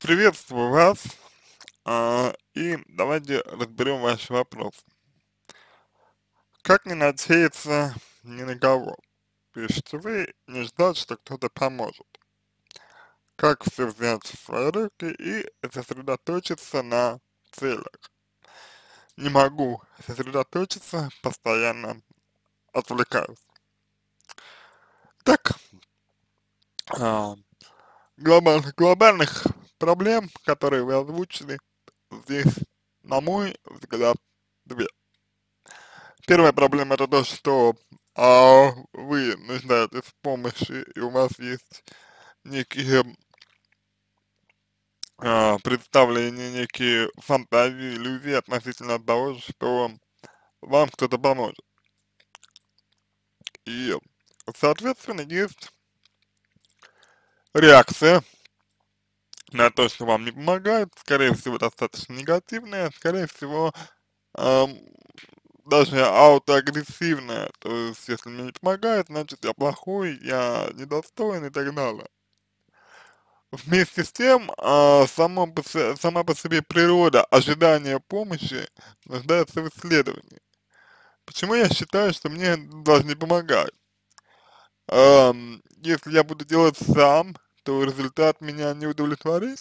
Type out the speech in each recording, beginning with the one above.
Приветствую вас, и давайте разберем ваш вопрос. Как не надеяться ни на кого? Пишите вы, не ждать, что кто-то поможет. Как все взять в свои руки и сосредоточиться на целях? Не могу сосредоточиться, постоянно отвлекаюсь. Так, а, глобальных проблем, которые вы озвучили, здесь, на мой взгляд, две. Первая проблема это то, что вы нуждаетесь в помощи, и у вас есть некие представления, некие фантазии, иллюзии относительно того, что вам кто-то поможет. И, соответственно, есть реакция на то, что вам не помогает, скорее всего, достаточно негативная, скорее всего, ам, даже аутоагрессивная, то есть, если мне не помогает, значит, я плохой, я недостоин и так далее. Вместе с тем, сама по себе природа ожидания помощи нуждается в исследовании. Почему я считаю, что мне должны помогать? Если я буду делать сам, то результат меня не удовлетворит.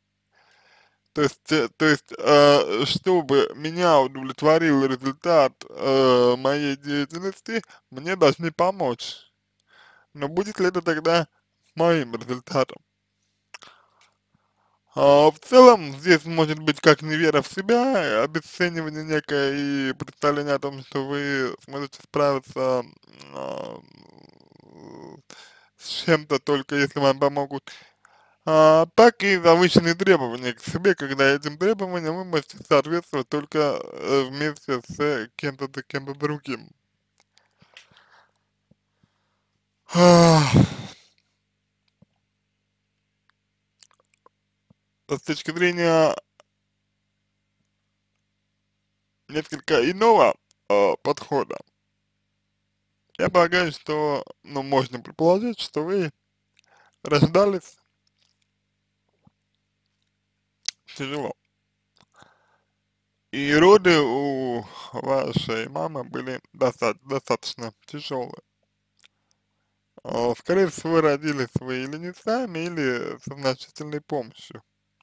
Чтобы меня удовлетворил результат моей деятельности, мне должны помочь. Но будет ли это тогда моим результатом? В целом, здесь может быть как невера в себя, обесценивание некое и представление о том, что вы сможете справиться а, с чем-то только если вам помогут, так и завышенные требования к себе, когда этим требованиям вы можете соответствовать только вместе с кем-то другим. Ах, С точки зрения несколько иного подхода, я полагаю, что, ну, можно предположить, что вы рождались тяжело. И роды у вашей мамы были достаточно тяжелые. Скорее всего, родились вы или не сами, или со значительной помощью.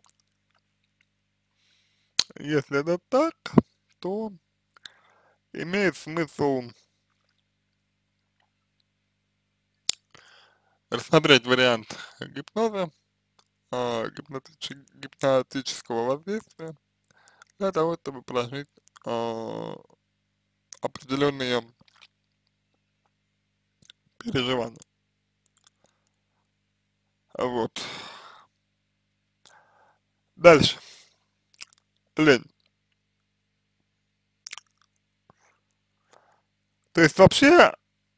Если это так, то имеет смысл рассмотреть вариант гипноза, гипнотического воздействия для того, чтобы прожить а, определенные переживания. Вот. Дальше. Лень. То есть вообще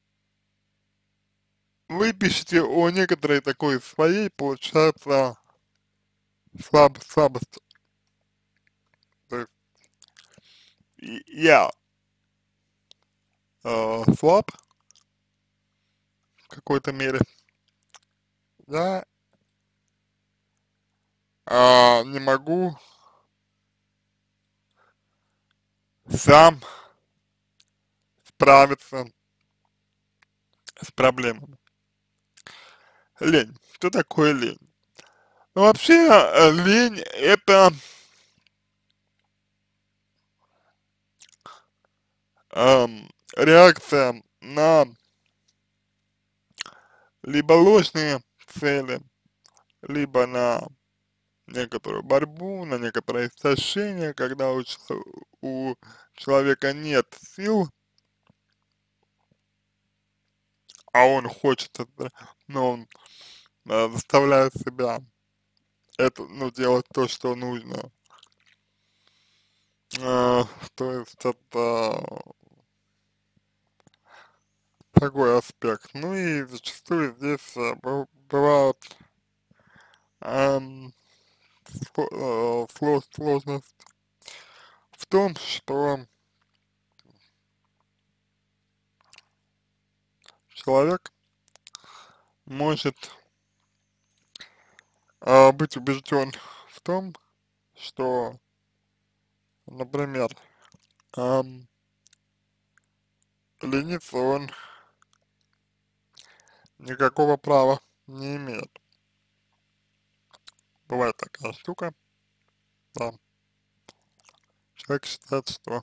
вы пишете о некоторой такой своей, получается, слабости. То есть я слаб в какой-то мере, я не могу сам справиться с проблемами. Лень. Что такое лень? Ну, вообще, лень это реакция на либо ложные цели, либо на некоторую борьбу, на некоторое истощение, когда у человека нет сил, а он хочет это, но он заставляет себя это, ну, делать то, что нужно. То есть это такой аспект. Ну и зачастую здесь бывают эм, сложность в том, что человек может быть убежден в том, что, например, ам, лениться он никакого права не имеет. Бывает такая штука, да, человек считает, что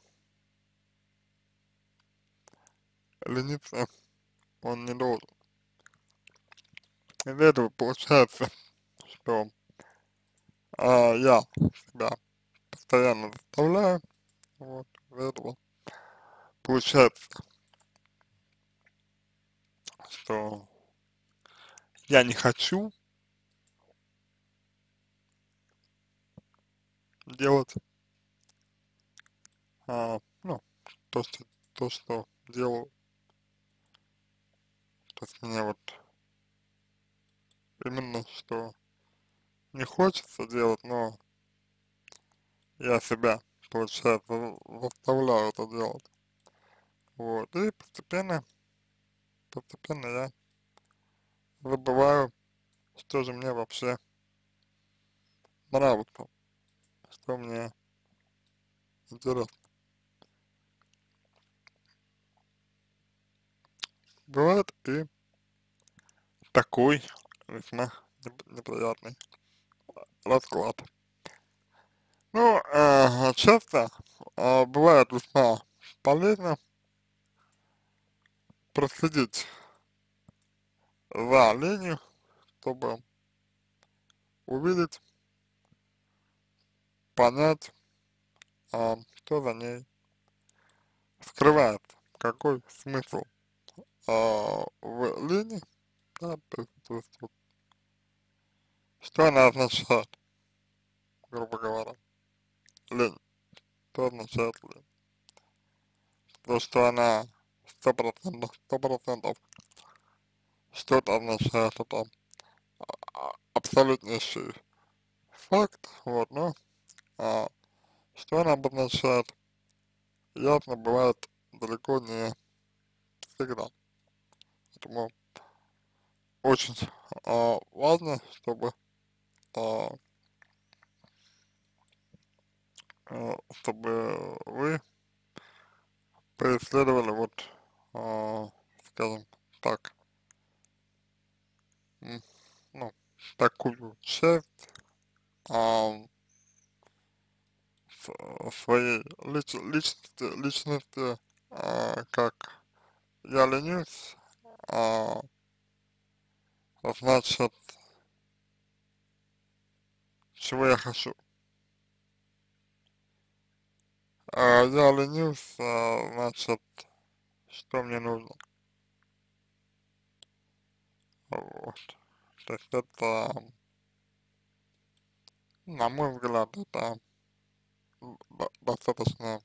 лениться он не должен. Из-за этого получается, что я себя постоянно заставляю, вот, из-за этого получается, что я не хочу делать, ну, то, что делаю, то есть мне вот именно, что не хочется делать, но я себя, получается, заставляю это делать. Вот, и постепенно я забываю, что же мне вообще нравится, что мне интересно. Бывает и такой весьма неприятный расклад. Ну, часто бывает весьма полезно проследить за оленью, чтобы увидеть, понять, что за ней скрывается, какой смысл в линии, да, то есть вот, что она означает, грубо говоря, лень, что означает лень, то, что она 100% что-то означает, это абсолютнейший факт, вот, но что она обозначает, ясно бывает далеко не всегда, поэтому очень важно, чтобы а, чтобы вы поисследовали вот, скажем так, м, ну, такую часть а, своей личности, как я ленюсь, а, значит, чего я хочу. Я ленюсь, значит, что мне нужно. Вот. То есть это, на мой взгляд, это достаточно,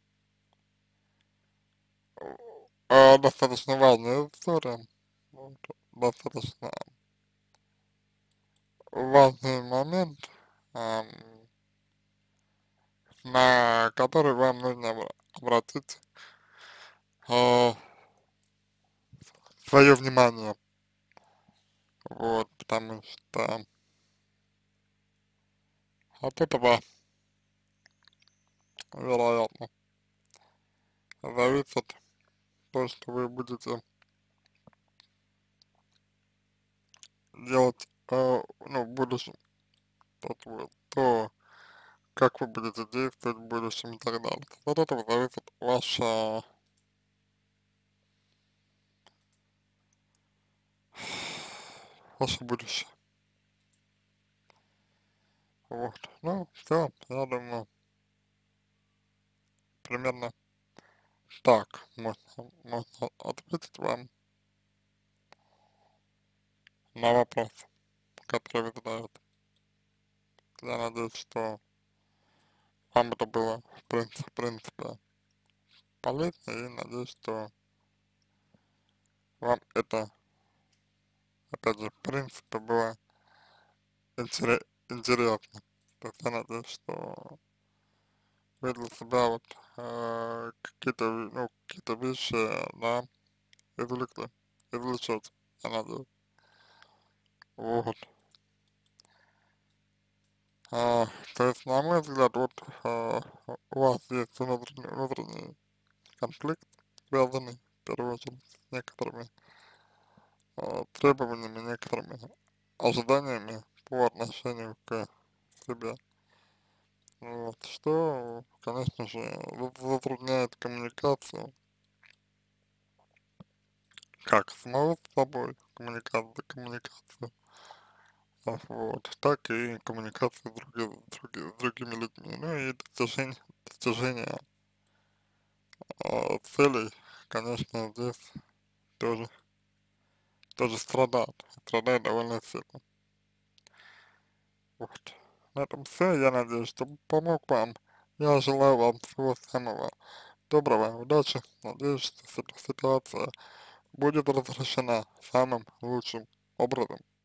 достаточно важная история, вот, достаточно важный момент, ам, на который вам нужно обратить свое внимание, вот, потому что от этого, вероятно, зависит то, что вы будете делать, ну, в будущем, то, как вы будете действовать в будущем и так далее. От этого зависит ваше будущее. Вот. Ну, все, я думаю, примерно так можно ответить вам на вопрос, который вы задаете. Я надеюсь, что вам это было, в принципе, полезно, и надеюсь, что вам это, опять же, в принципе, было интересно. То есть я надеюсь, что вы для себя вот какие-то вещи, да, извлекли, извлечете, я надеюсь. Вот. А, то есть, на мой взгляд, вот у вас есть внутренний конфликт, связанный, в первую очередь, с некоторыми требованиями, некоторыми ожиданиями по отношению к себе. Вот, что, конечно же, затрудняет коммуникацию, как самого с собой, коммуникацию, вот, так и коммуникацию с другими людьми, ну и достижение целей, конечно, здесь тоже, тоже страдает довольно сильно. Вот. На этом все, я надеюсь, что помог вам. Я желаю вам всего самого доброго, удачи. Надеюсь, что ситуация будет разрешена самым лучшим образом.